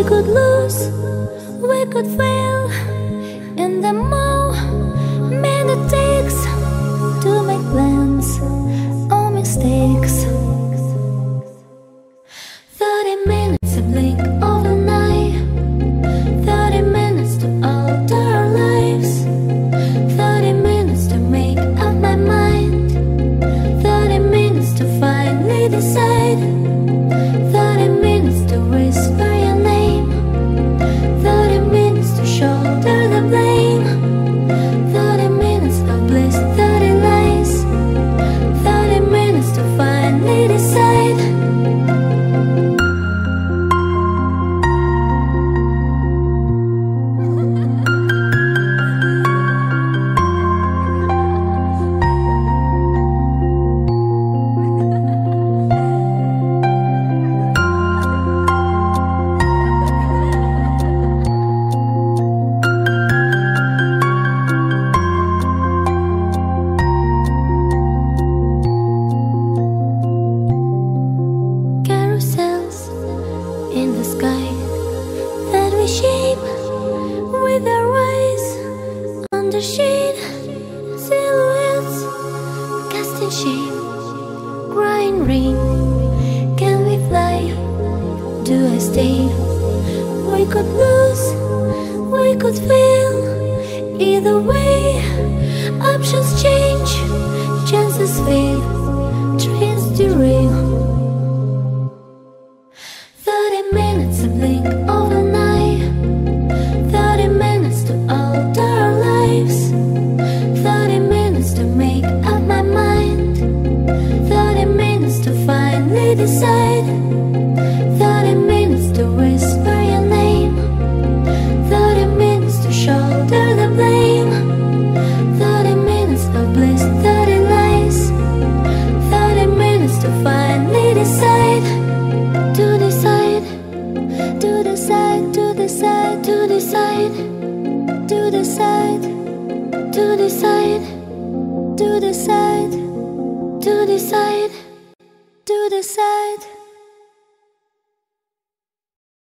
could lose, we could fail, and the moment it takes to make plans or mistakes. 30 minutes to blink of an eye, 30 minutes to alter our lives, 30 minutes to make up my mind, 30 minutes to finally decide, 30 minutes to whisper your name, 30 minutes to shoulder the blame, 30 minutes of bliss, 30 lies, 30 minutes to finally decide. In the sky that we shape with our eyes, under shade, silhouettes casting shape, crying rain. Can we fly? Do I stay? We could lose, we could fail. Either way, options change, chances fail, trains derail. 30 minutes to blink of an eye, 30 minutes to alter our lives, 30 minutes to make up my mind, 30 minutes to finally decide, 30 minutes to whisper your name, 30 minutes to shoulder the blame, 30 minutes of bliss, 30 lies, 30 minutes to finally decide. To decide, to decide, to decide, to decide, to decide, to decide, to decide, to decide, to decide.